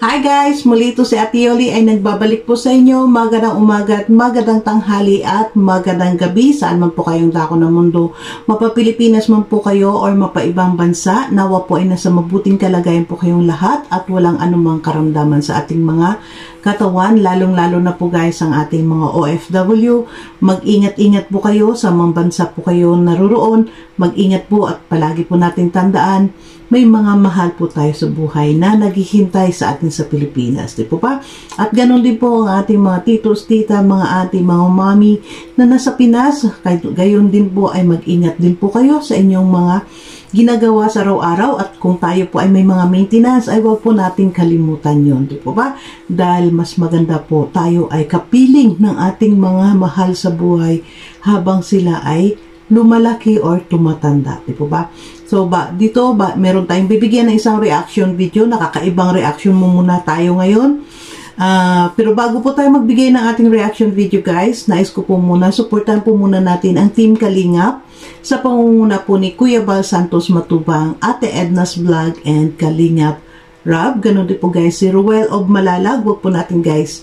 Hi guys! Muli ito si Ate Yoli ay nagbabalik po sa inyo. Magandang umaga at magandang tanghali at magandang gabi. Saan man po kayong dako ng mundo. Mapa-Pilipinas man po kayo or mapa-ibang bansa. Nawa po ay nasa mabuting kalagayan po kayong lahat at walang anumang karamdaman sa ating mga katawan. Lalong-lalo na po guys ang ating mga OFW. Mag-ingat-ingat po kayo sa mga bansa po kayo naruroon. Mag-ingat po at palagi po natin tandaan may mga mahal po tayo sa buhay na naghihintay sa atin sa Pilipinas, di po ba? At ganun din po ang ating mga titos, tita, mga ating mga mami na nasa Pinas. Gayon din po ay mag-ingat din po kayo sa inyong mga ginagawa sa araw-araw at kung tayo po ay may mga maintenance ay huwag po natin kalimutan yon, di po ba? Dahil mas maganda po tayo ay kapiling ng ating mga mahal sa buhay habang sila ay lumalaki or tumatanda, di po ba? So, dito meron tayong bibigyan ng isang reaction video. Nakakaibang reaction mo muna tayo ngayon. Pero bago po tayo magbigay ng ating reaction video guys, nais ko po muna, supportan po muna natin ang Team Kalingap sa pangunguna po ni Kuya Bal Santos Matubang, Ate Edna's Vlog, and Kalingap Rob. Ganun din po guys, si Ruel of Malalag. Huwag po natin guys,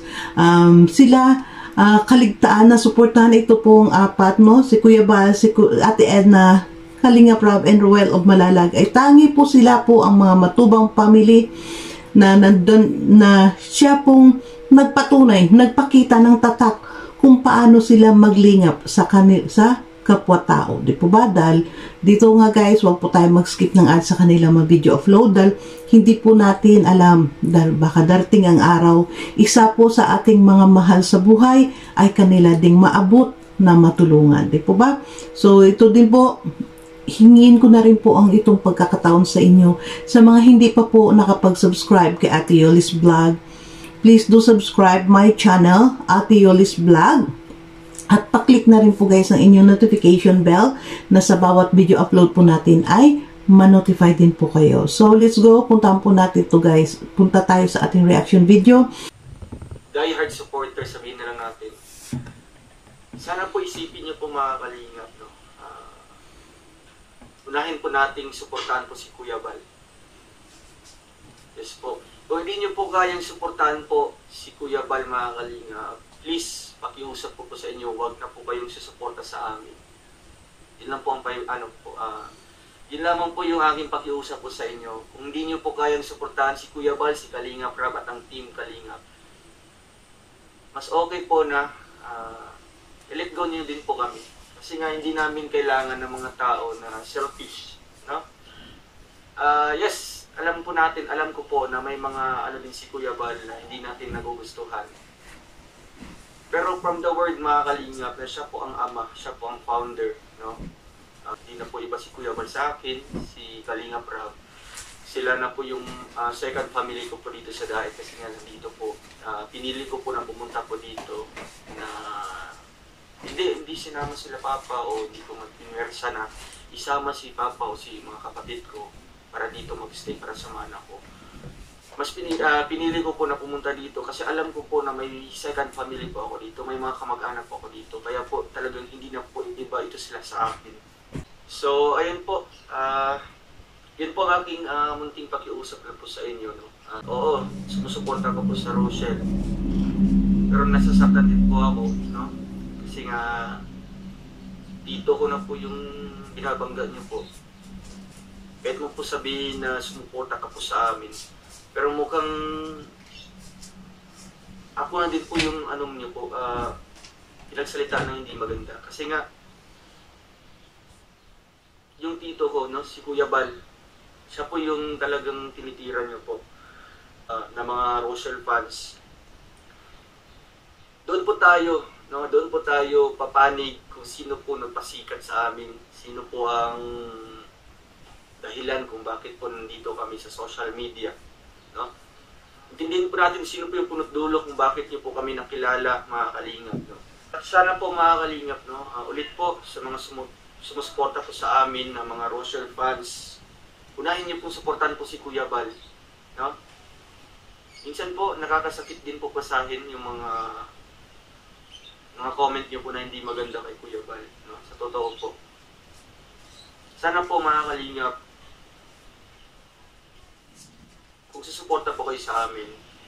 sila kaligtaan na suportahan. Ito pong apat, no? Si Kuya Bal, si Ate Edna, Kalingap Rob, and Ruel of Malalag ay tangi po sila po ang mga matubang family na nandun, na siya pong nagpatunay, nagpakita ng tatak kung paano sila maglingap sa kapwa-tao. Di po ba? Dahil dito nga guys, wag po tayo mag-skip ng ads sa kanila video upload dahil hindi po natin alam dahil baka darating ang araw, isa po sa ating mga mahal sa buhay ay kanila ding maabot na matulungan. Di po ba? So ito din po, hingin ko na rin po ang itong pagkakataon sa inyo. Sa mga hindi pa po nakapag-subscribe kay Ate Yoli's Vlog, please do subscribe my channel, Ate Yoli's Vlog. At paklik na rin po guys ang inyong notification bell na sa bawat video upload po natin ay ma-notify din po kayo. So let's go, puntahan po natin to guys. Punta tayo sa ating reaction video. Die hard supporter, sabihin na lang natin. Sana po isipin niyo po mga kalingap, no? Unahin po nating suportahan po si Kuya Bal. Yes po. Kung hindi nyo po kayang suportahan po si Kuya Bal mga kalingap, please, pakiusap po sa inyo, huwag na po kayong susuporta sa amin. Yun lang po ang yun lamang po yung aking pakiusap po sa inyo. Kung hindi nyo po kayang suportahan si Kuya Bal, si Kalingap Rob at ang Team Kalingap, mas okay po na i-let go nyo din po kami. Kasi nga hindi namin kailangan ng mga tao na selfish, no? Yes, alam ko po na may mga din si Kuya Bal na hindi natin nagugustuhan. Pero from the word mga kalingap, na siya po ang ama, siya po ang founder, no? Hindi na po iba si Kuya Bal sa akin, si Kalingap Rob. Sila na po yung second family ko po dito sa Daet kasi nga nandito po. Pinili ko po na pumunta po dito na hindi sinama sila Papa o hindi ko mag-pinwersa na isama si Papa o si mga kapatid ko para dito mag-stay para samahan ako. Mas pinili ko po na pumunta dito kasi alam ko po na may second family po ako dito, may mga kamag-anak po ako dito. Kaya po talagang hindi na po iba ito sila sa akin. So ayun po, yun po ang aking munting pakiusap na po sa inyo. No? Oo, sumusuporta ko po sa Rochelle. Pero nasasaktan din po ako, no? Kasi nga, dito ko na po yung binabangga niyo po. Kahit mo po sabihin na sumuporta ka po sa amin. Pero mukhang, ako na din po yung niyo po, pinagsalita na hindi maganda. Kasi nga, yung tito ko, no, si Kuya Bal, siya po yung talagang tinitira niyo po na mga Rochelle fans. Doon po tayo, no, doon po tayo papanig kung sino po nagpasikat sa amin, sino po ang dahilan kung bakit po nandito kami sa social media, no? Intindihin po natin sino po yung punot dulo kung bakit niyo po kami nakilala, mga kalingap, no? At sana po mga kalingap, no, ulit po sa mga sumusuporta po sa amin na mga Rochelle fans, unahin niyo po suportahan po si Kuya Bal, no? Minsan po nakakasakit din po basahin yung mga comment niyo po na hindi maganda kay Kuya Bal, no? Sa totoo po. Sana po mga kalingap, kung susuporta po kayo sa amin,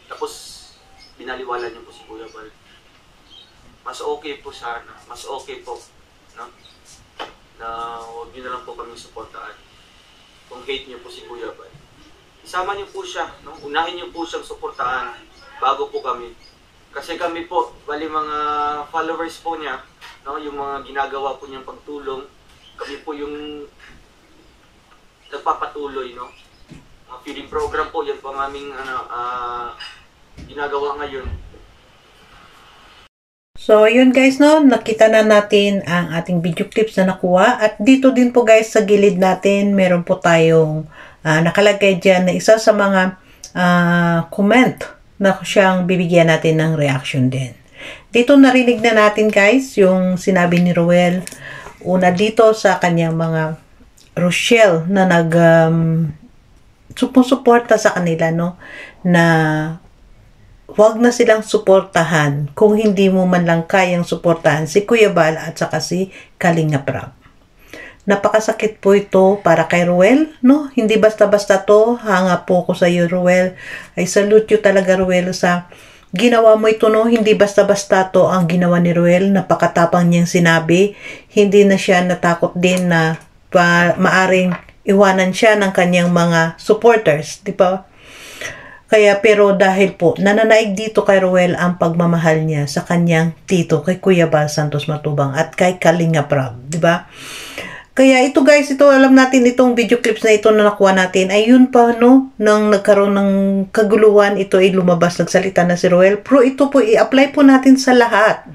Tapos, binaliwala niyo po si Kuya Bal. Mas okay po sana, mas okay po, no? Na huwag niyo na lang po kaming suportaan. Kung hate niyo po si Kuya Bal. Isama niyo po siya, no? Unahin niyo po siyang suportahan bago po kami. Kasi kami po, bali mga followers po niya, no? Yung mga ginagawa po niyang pagtulong, kami po yung nagpapatuloy, no? Mga feeding program po, yan po ang aming ginagawa ngayon. So, yun guys, no, nakita na natin ang ating video clips na nakuha. At dito din po guys, sa gilid natin, meron po tayong nakalagay dyan na isa sa mga comment na siyang bibigyan natin ng reaction din. Dito narinig na natin guys, yung sinabi ni Ruel, una dito sa kanyang mga Rochelle na sumusuporta sa kanila, no, na wag na silang suportahan kung hindi mo man lang kayang suportahan si Kuya Bal at saka si Kalinga Prab. Napakasakit po ito para kay Ruel, no? Hindi basta-basta to. Hanga po ko sa iyo, Ruel. I salute you talaga, Ruel, sa ginawa mo ito, no? Hindi basta-basta to ang ginawa ni Ruel. Napakatapang niyang sinabi. Hindi na siya natakot din na maaring iwanan siya ng kanyang mga supporters, di ba? Kaya pero dahil po nananaig dito kay Ruel ang pagmamahal niya sa kanyang tito kay Kuya Bal Santos Matubang at kay Kalinga Prab, di ba? Kaya ito guys, ito alam natin itong video clips na ito na nakuha natin ay yun pa, no, nang nagkaroon ng kaguluhan, ito ay lumabas, nagsalita na si Ruel. Pero ito po i-apply po natin sa lahat.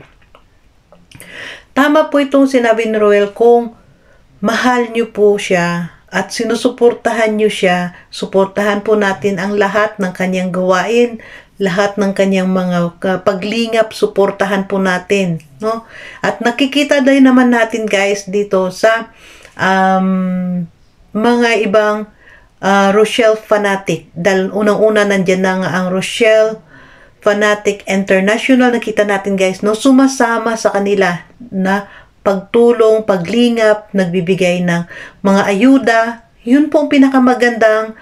Tama po itong sinabi ni Ruel, kung mahal niyo po siya at sinusuportahan nyo siya, suportahan po natin ang lahat ng kanyang gawain, lahat ng kanyang mga paglingap, suportahan po natin, no? At nakikita din naman natin guys dito sa mga ibang Rochelle fanatic. Dahil unang-una nandyan na nga ang Rochelle Fanatic International, nakita natin guys, no, sumasama sa kanila na pagtulong, paglingap, nagbibigay ng mga ayuda. Yun po ang pinakamagandang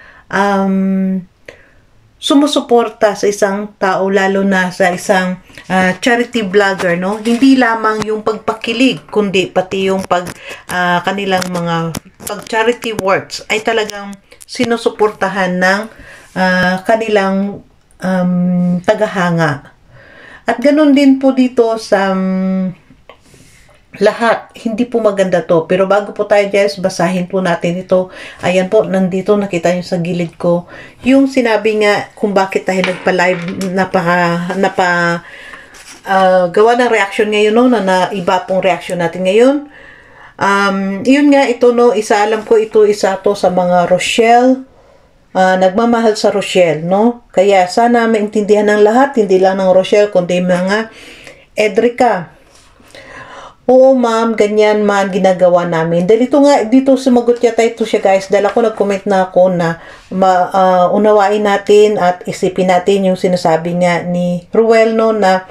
sumusuporta sa isang tao, lalo na sa isang charity vlogger, no? Hindi lamang yung pagpakilig, kundi pati yung kanilang mga pag-charity works ay talagang sinusuportahan ng kanilang tagahanga. At ganun din po dito sa lahat. Hindi po maganda to. Pero bago po tayo guys, basahin po natin ito. Ayan po, nandito nakita nyo sa gilid ko yung sinabi nga kung bakit tayo nagpa-live, gawa ng reaction ngayon, no, na iba pong reaction natin ngayon. Yun nga, ito, no, alam ko ito, isa to sa mga Rochelle, nagmamahal sa Rochelle, no? Kaya sana maintindihan ng lahat, hindi lang ng Rochelle, kundi mga Edrica. Oo ma'am, ganyan man ginagawa namin. Dahil ito nga, dito sumagot yata ito siya guys. Dahil ako nag-comment na ako na unawain natin at isipin natin yung sinasabi nga ni Ruel, no, na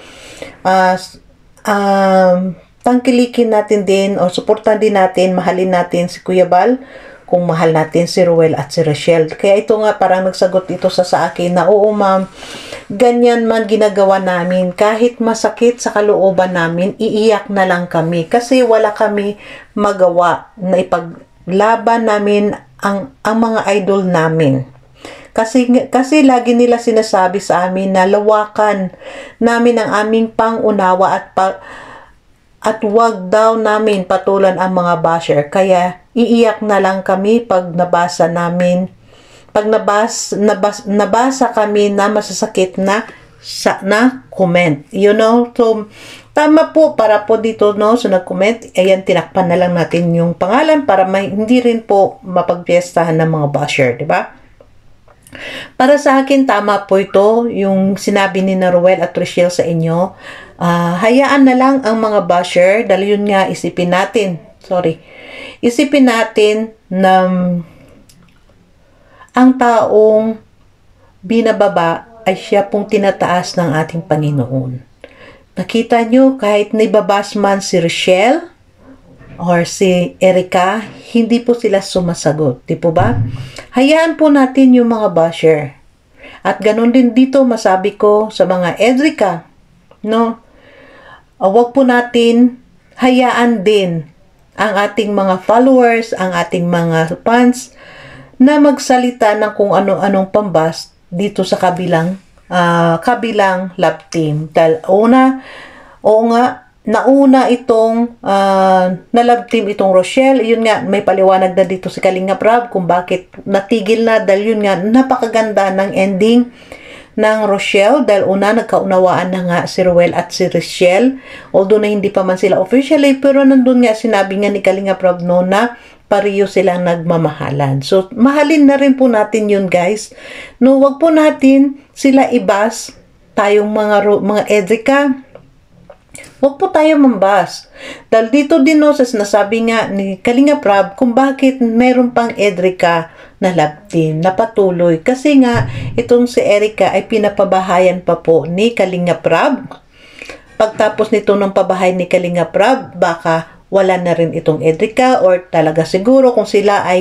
tangkilikin natin din o suportan din natin, mahalin natin si Kuya Bal kung mahal natin si Ruel at si Rochelle. Kaya ito nga parang nagsagot ito sa akin na oo ma'am, ganyan man ginagawa namin. Kahit masakit sa kalooban namin, iiyak na lang kami. Kasi wala kami magawa na ipaglaban namin ang mga idol namin. Kasi lagi nila sinasabi sa amin na lawakan namin ang aming pangunawa at wag daw namin patulan ang mga basher. Kaya iiyak na lang kami pag nabasa namin. Pag nabasa kami na masasakit na comment. You know, so tama po para po dito, no, so nag-comment. Ayan, tinakpan na lang natin yung pangalan para hindi rin po mapagpiestahan ng mga basher, di ba? Para sa akin, tama po ito, yung sinabi ni Ruel at Rochelle sa inyo. Hayaan na lang ang mga basher, dahil yun nga, isipin natin na ang taong binababa ay siya pong tinataas ng ating Panginoon. Nakita nyo, kahit naibabas man si Rochelle or si Erica, hindi po sila sumasagot. Di po ba? Hayaan po natin yung mga basher. At ganun din dito, masabi ko sa mga Edrica, no? Huwag po natin hayaan din ang ating mga followers, ang ating mga fans na magsalita ng kung ano-anong pambas dito sa kabilang love team. Dahil nauna itong na love team itong Rochelle. Yun nga, may paliwanag na dito si Kalingap Rab kung bakit natigil na, dahil yun nga, napakaganda ng ending ng Rochelle, dahil nagkaunawaan na nga si Ruel at si Rochelle, although na hindi pa man sila officially, pero nandun nga, sinabi nga ni Kalingap Rab no, na pareho silang nagmamahalan. So, mahalin na rin po natin yun, guys. No, wag po natin sila ibas, tayong mga Edrica, wag po tayo mambas. Dahil dito din no, sa sinasabi nga ni Kalingap Rab kung bakit meron pang Edrica na love team na patuloy. Kasi nga, itong si Erica ay pinapabahayan pa po ni Kalingap Rab. Pagtapos nito ng pabahay ni Kalingap Rab, baka wala na rin itong Edrica, or talaga siguro kung sila ay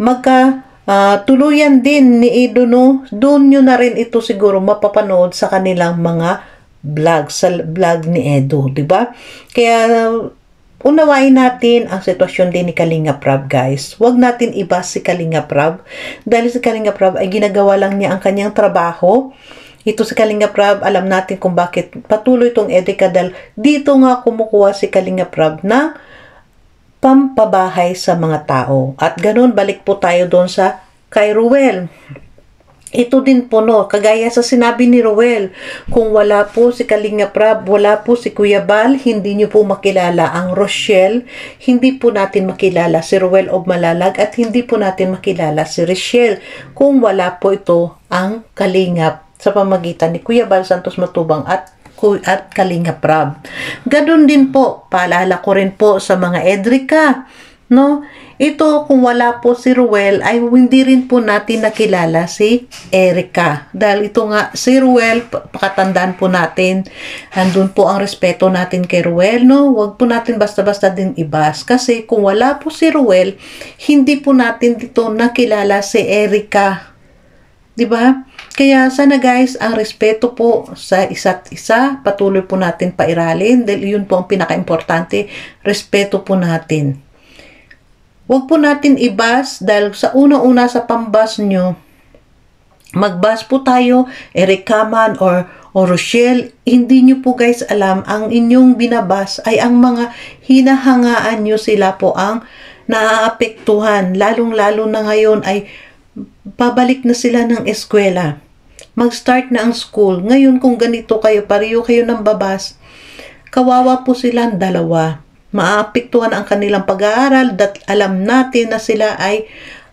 tuluyan din ni Edo, no, doon nyo na rin ito siguro mapapanood sa kanilang mga vlog, sa vlog ni Edo, diba? Kaya unawain natin ang sitwasyon din ni Kalingap Rab, guys. Huwag natin ibas si Kalingap Rab, dahil si Kalingap Rab ay ginagawa lang niya ang kanyang trabaho. Ito si Kalingap Rab, alam natin kung bakit patuloy itong Edrica, dahil dito nga kumukuha si Kalingap Rab na pampabahay sa mga tao. At ganun, balik po tayo doon sa kay Ruel. Ito din po, no, kagaya sa sinabi ni Ruel, kung wala po si Kalingap Rab, wala po si Kuya Bal, hindi nyo po makilala ang Rochelle, hindi po natin makilala si Ruel of Malalag, at hindi po natin makilala si Rochelle kung wala po ito ang Kalingap sa pamagitan ni Kuya Bal Santos Matubang at Kalingap Rab. Ganun din po, paalala ko rin po sa mga Edrica, no? Ito, kung wala po si Ruel, ay hindi rin po natin nakilala si Erica. Dahil ito nga, si Ruel, pakatandaan po natin, andun po ang respeto natin kay Ruel, no? Huwag po natin basta-basta din ibas. Kasi kung wala po si Ruel, hindi po natin dito nakilala si Erica. Diba? Kaya sana, guys, ang respeto po sa isa't isa, patuloy po natin pairalin. Dahil yun po ang pinaka-importante, respeto po natin. Huwag po natin ibas, dahil sa una-una sa pambas nyo, magbas po tayo, Erica man or Rochelle, hindi nyo po, guys, alam, ang inyong binabas ay ang mga hinahangaan nyo, sila po ang naaapektuhan. Lalong-lalo na ngayon ay pabalik na sila ng eskwela. Mag-start na ang school. Ngayon, kung ganito kayo, pareho kayo ng babas, kawawa po silang dalawa. Maapektuhan ang kanilang pag-aaral, dat alam natin na sila ay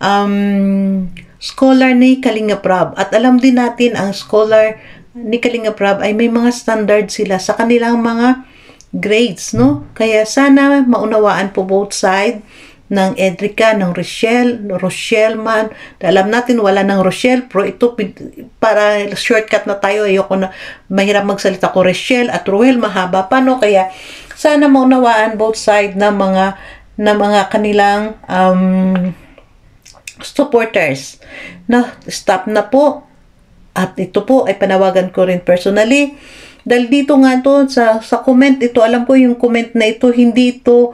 scholar ni Kalingap Rab, at alam din natin ang scholar ni Kalingap Rab ay may mga standard sila sa kanilang mga grades, no? Kaya sana maunawaan po both side ng Edrica, ng Rochelle man. Alam natin wala ng Rochelle, pero ito para shortcut na tayo, ayoko na mahirap magsalita ko Rochelle at Ruel, mahaba pa, no? Kaya sana maunawaan both side ng mga kanilang supporters. Na stop na po. At ito po ay panawagan ko rin personally. Dahil dito nga to sa comment ito, alam ko yung comment na ito, hindi ito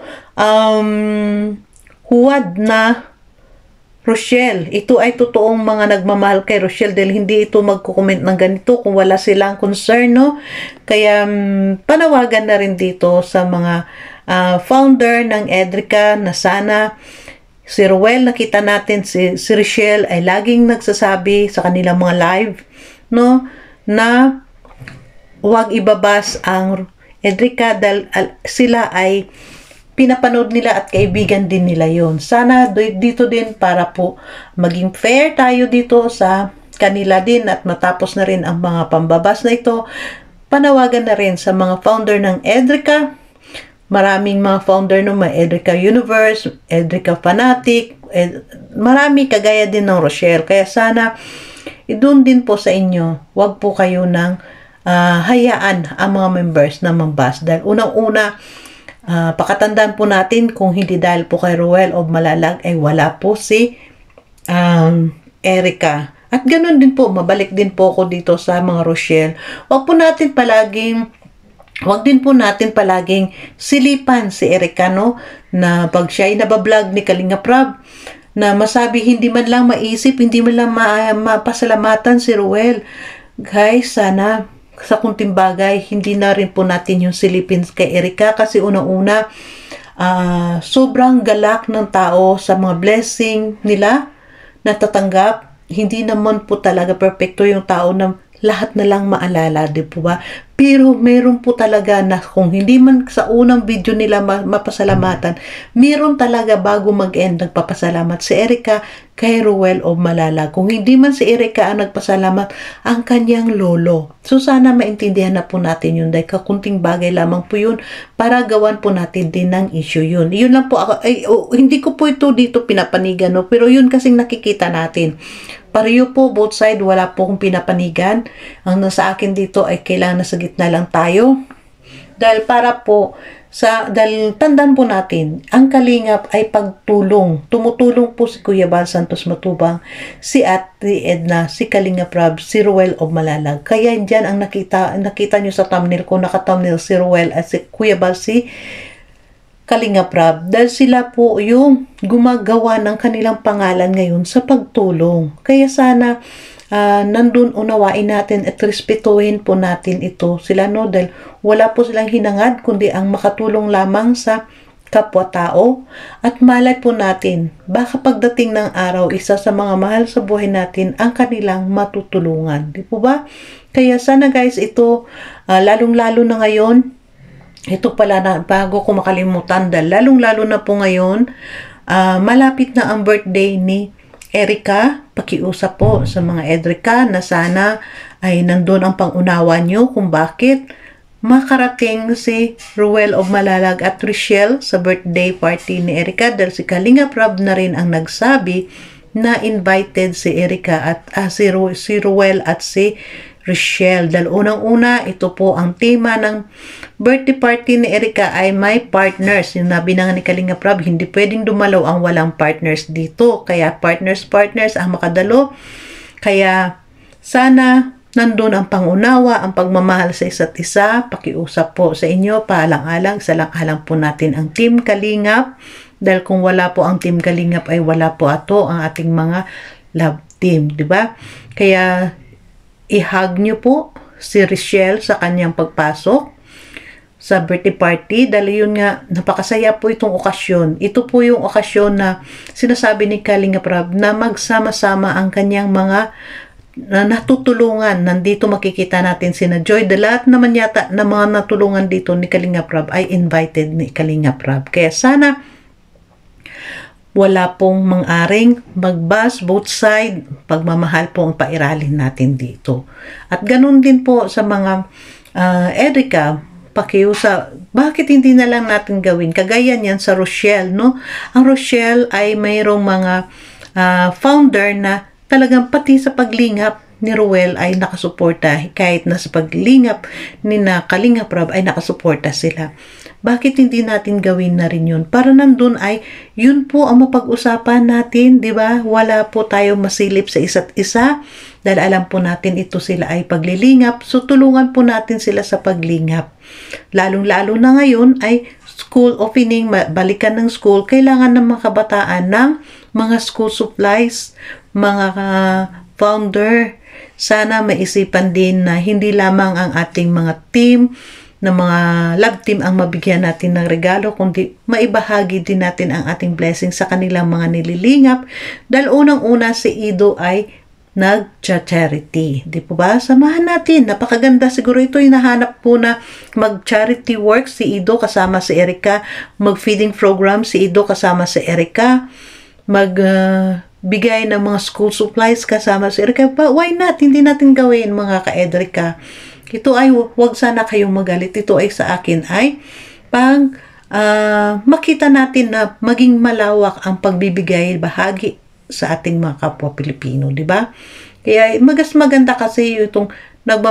huwad na Rochelle. Ito ay totoong mga nagmamahal kay Rochelle, dahil hindi ito magko-comment ng ganito kung wala silang concern, no? Kaya panawagan na rin dito sa mga founder ng Edrica na sana si Ruel, nakita natin si Rochelle ay laging nagsasabi sa kanilang mga live, no, na huwag ibabas ang Edrica, dahil sila ay pinapanood nila at kaibigan din nila yon. Sana dito din para po maging fair tayo dito sa kanila din, at matapos na rin ang mga pambabas na ito, panawagan na rin sa mga founder ng Edrica. Maraming mga founder ng mga Edrica Universe, Edrica Fanatic, marami kagaya din ng Rochelle. Kaya sana doon din po sa inyo, wag po kayo ng hayaan ang mga members na mambas, dahil unang-una, pakatandaan po natin, kung hindi dahil po kay Ruel of Malalag ay wala po si Erica. At ganun din po, mabalik din po ako dito sa mga Rochelle. Wag din po natin palaging silipan si Erica, no? Na pag siya ay nabablog ni Kalinga Prab, na masabi hindi man lang maisip, hindi man lang mapasalamatan si Ruel. Guys, sana sa kunting bagay, hindi na rin po natin yung silipin kay Erica kasi unang-una, sobrang galak ng tao sa mga blessing nila natatanggap. Hindi naman po talaga perfecto yung tao na lahat na lang maalala, di po ba? Pero meron po talaga na kung hindi man sa unang video nila mapasalamatan, meron talaga bago mag-end nagpapasalamat si Erica kay Ruel of Malalag. Kung hindi man si Erica ang nagpasalamat, ang kanyang lolo. So sana maintindihan na po natin yun dahil kakunting bagay lamang po yun para gawan po natin din ng issue yun. Yun lang po ako, hindi ko po ito dito pinapanigan, no? Pero yun kasing nakikita natin. Pareho po, both side, wala po akong pinapanigan. Ang nasa akin dito ay kailangan nasa gitna lang tayo. Dahil dahil tandaan po natin, ang kalingap ay pagtulong. Tumutulong po si Kuya Bal Santos Matubang, si Ate Edna, si Kalinga Prab, si Ruel of Malalag. Kaya dyan ang nakita nyo sa thumbnail ko, naka-thumbnail si Ruel at si Kuya Bal, si Kalinga Prab, dahil sila po yung gumagawa ng kanilang pangalan ngayon sa pagtulong. Kaya sana nandun unawain natin at respetuhin po natin ito sila, no? Dahil wala po silang hinangad kundi ang makatulong lamang sa kapwa-tao. At malay po natin, baka pagdating ng araw, isa sa mga mahal sa buhay natin ang kanilang matutulungan. Di po ba? Kaya sana guys, ito lalong-lalo na ngayon, ito pala na bago ko makalimutan, lalong-lalo na po ngayon, malapit na ang birthday ni Erica. Pakiusap po sa mga Edrica na sana ay nandun ang pangunawa nyo kung bakit makarating si Ruel of Malalag at Rochelle sa birthday party ni Erica, dahil si Kalinga Prab na rin ang nagsabi na invited si Erica at si Ruel at si Rochelle. Dahil unang-una, ito po ang tema ng birthday party ni Erica ay may partners. Yung nabi na nga ni Kalinga Prab, hindi pwedeng dumalaw ang walang partners dito. Kaya partners ang makadalo. Kaya sana nandun ang pangunawa, ang pagmamahal sa isa't isa. Pakiusap po sa inyo, paalang-alang, salang-alang po natin ang Team Kalingap. Dahil kung wala po ang Team Kalingap ay wala po ato ang ating mga love team, di ba? Kaya i-hug nyo po si Rochelle sa kanyang pagpasok sa birthday party, dahil yun nga, napakasaya po itong okasyon. Ito po yung okasyon na sinasabi ni Kalinga Prab na magsama-sama ang kanyang mga natutulungan. Nandito makikita natin sina Joy. Lahat naman yata na mga natulungan dito ni Kalinga Prab ay invited ni Kalinga Prab. Kaya sana wala pong mang-aring magbas, both side, pagmamahal po ang pairalin natin dito. At ganun din po sa mga Erica, pakiusa, bakit hindi na lang natin gawin? Kagaya niyan sa Rochelle, no? Ang Rochelle ay mayroong mga founder na talagang pati sa paglingap ni Ruel ay nakasuporta. Kahit na sa paglingap ni Kalinga Prab ay nakasuporta sila. Bakit hindi natin gawin na rin yun? Para nandun ay, yun po ang mapag-usapan natin, di ba? Wala po tayong masilip sa isa't isa, dahil alam po natin ito sila ay paglilingap, so tulungan po natin sila sa paglingap. Lalong-lalo na ngayon ay school opening, balikan ng school, kailangan ng mga kabataan ng mga school supplies, mga founder. Sana maisipan din na hindi lamang ang ating mga team, na mga love team ang mabigyan natin ng regalo, kundi maibahagi din natin ang ating blessing sa kanilang mga nililingap. Dahil unang-una si Ido ay nag-charity. Di po ba? Samahan natin. Napakaganda. Siguro ito yung nahanap po na mag-charity work si Ido kasama si Erica. Mag-feeding program si Ido kasama si Erica. Bigay ng mga school supplies kasama si Erica. Why not? Hindi natin gawin mga ka-Edrica. Ito ay, huwag sana kayong magalit. Ito ay sa akin ay pang makita natin na maging malawak ang pagbibigay bahagi sa ating mga kapwa Pilipino, di ba? Kaya maganda kasi itong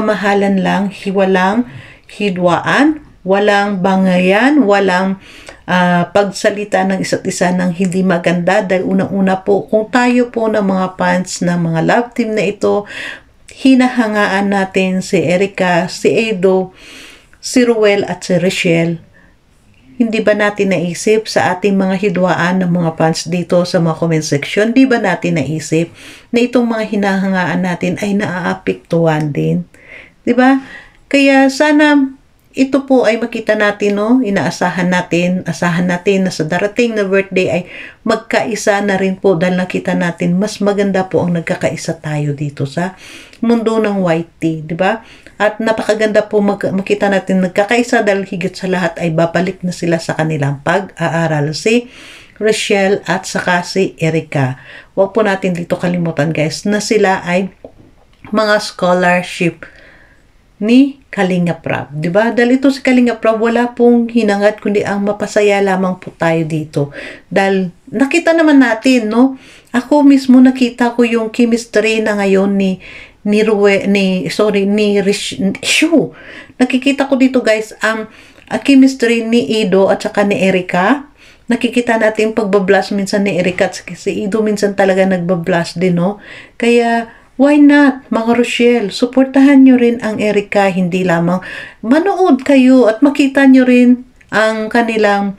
nagmamahalan lang, walang hidwaan, walang bangayan, walang pagsalita ng isa't isa ng hindi maganda. Dahil unang-una po, kung tayo po ng mga fans ng mga love team na ito, hinahangaan natin si Erica, si Edo, si Ruel at si Rachel. Hindi ba natin naisip sa ating mga hidwaan ng mga fans dito sa mga comment section? Di ba natin naisip na itong mga hinahangaan natin ay naaapektuhan din? Di ba? Kaya sana ito po ay makita natin, no? Asahan natin na sa darating na birthday ay magkaisa na rin po dahil nakita natin mas maganda po ang nagkakaisa tayo dito sa mundo ng YT, di ba? At napakaganda po makita natin nagkakaisa dahil higit sa lahat ay babalik na sila sa kanilang pag-aaral, si Rachel at saka si Erica. Huwag po natin dito kalimutan guys na sila ay mga scholarship ni Kalinga Prab, di ba? Dahil ito si Kalinga Prab wala pong hinangad kundi ang mapasaya lamang po tayo dito. Dahil nakita naman natin, no? Ako mismo nakita ko yung chemistry na ngayon ni Shu. Nakikita ko dito guys ang chemistry ni Edo at saka ni Erica. Nakikita natin pagbablush minsan ni Erica at si Edo minsan talaga nagbablush din, no? Kaya why not, mga Rochelle? Suportahan nyo rin ang Erica, hindi lamang manood kayo at makita nyo rin ang kanilang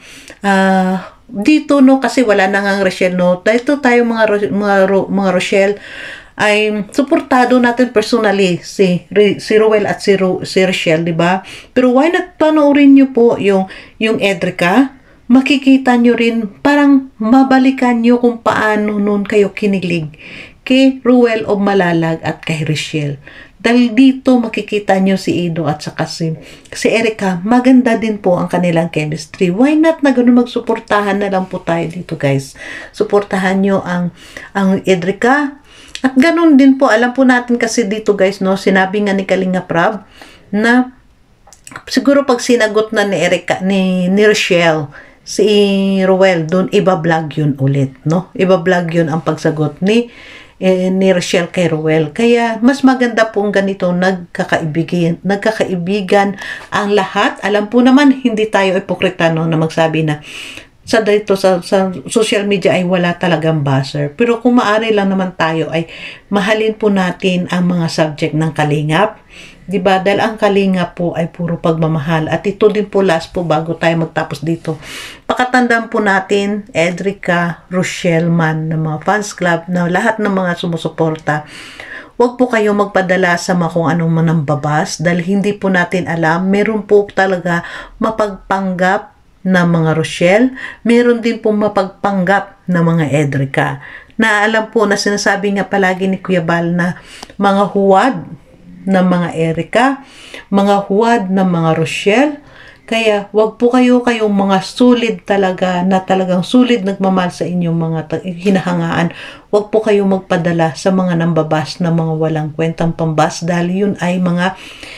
dito, no? Kasi wala na nga ang Rochelle, no? Dito tayo mga Rochelle ay suportado natin personally si Ruel at si Rachel, di ba? Pero why not panoorin nyo po yung Edrica? Makikita nyo rin, parang mabalikan nyo kung paano nun kayo kinilig kay Ruel o Malalag at kay Rachel. Dahil dito makikita nyo si Edo at saka si Erica, maganda din po ang kanilang chemistry. Why not na ganun magsuportahan na lang po tayo dito guys. Suportahan nyo ang Edrica. At ganun din po, alam po natin kasi dito guys, no, sinabi nga ni Kalinga Prab na siguro pag sinagot na ni Erica, ni Rachel, si Ruel, doon iba-vlog yun ulit, no? Iba-vlog yun ang pagsagot ni Rachel kay Ruel. Kaya mas maganda pong ganito nagkakaibigan ang lahat. Alam po naman hindi tayo ipokrita, no, na magsabi na sa social media ay wala talagang buzzer. Pero kung maaari lang naman tayo ay mahalin po natin ang mga subject ng Kalingap. Diba? Dahil ang Kalingap po ay puro pagmamahal. At ito din po last po bago tayo magtapos dito. Pakatandaan po natin, Edrica, Rochelle man ng mga fans club na lahat ng mga sumusuporta. Huwag po kayo magpadala sa mga kung anong manambabas dahil hindi po natin alam. Meron po talaga mapagpanggap na mga Rochelle, meron din pong mapagpanggap na mga Edrica. Na alam po na sinasabi nga palagi ni Kuya Bal na mga huwad na mga Erica, mga huwad na mga Rochelle. Kaya wag po kayong mga sulid talaga na talagang sulid nagmamahal sa inyong mga hinahangaan. Wag po kayong magpadala sa mga nambabas na mga walang kwentang pambas dahil yun ay mga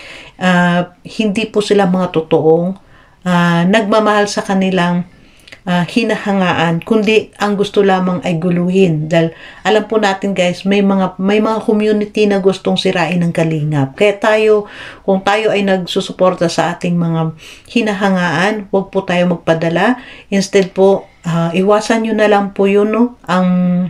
hindi po sila mga totoong nagmamahal sa kanilang hinahangaan, kundi ang gusto lamang ay guluhin. Dahil alam po natin guys, may mga community na gustong sirain ng Kalingap. Kaya tayo, kung tayo ay nagsusuporta sa ating mga hinahangaan, huwag po tayo magpadala. Instead po, iwasan nyo na lang po yun, no? ang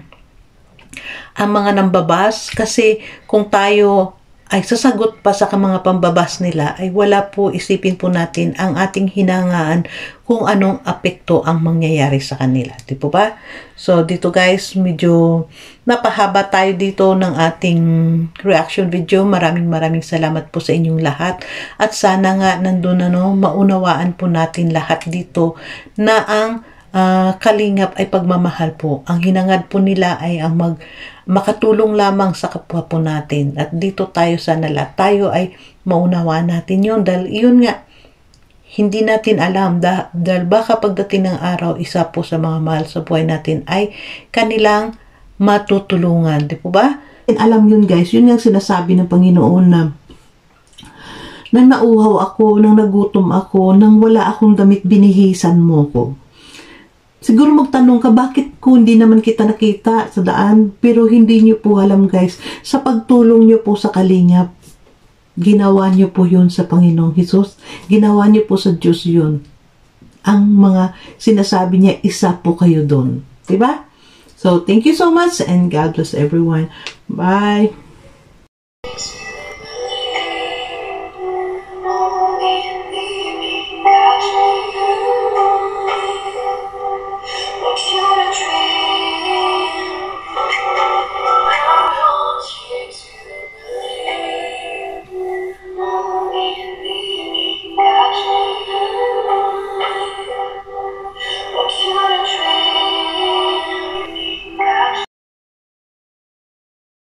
mga nambabas. Kasi kung tayo ay sasagot pa sa mga pambabas nila, ay wala po, isipin po natin ang ating hinangaan kung anong apekto ang mangyayari sa kanila. Di po ba? So, dito guys, medyo napahaba tayo dito ng ating reaction video. Maraming salamat po sa inyong lahat. At sana nga nandun maunawaan po natin lahat dito na ang Kalingap ay pagmamahal po. Ang hinangad po nila ay ang makatulong lamang sa kapwa po natin. At dito tayo sana lahat tayo ay maunawaan natin yun. Dahil yun nga, hindi natin alam. Dahil baka pagdating ng araw, isa po sa mga mahal sa buhay natin ay kanilang matutulungan. Di po ba? And alam yun guys, yun yung sinasabi ng Panginoon na nang nauhaw ako, nang nagutom ako, nang wala akong damit, binihisan mo ko. Siguro magtanong ka, bakit kung hindi naman kita nakita sa daan? Pero hindi nyo po alam guys, sa pagtulong nyo po sa Kalingap, ginawa nyo po yun sa Panginoong Hesus. Ginawa nyo po sa Diyos yun. ang mga sinasabi niya, isa po kayo doon. Diba? So, thank you so much and God bless everyone. Bye!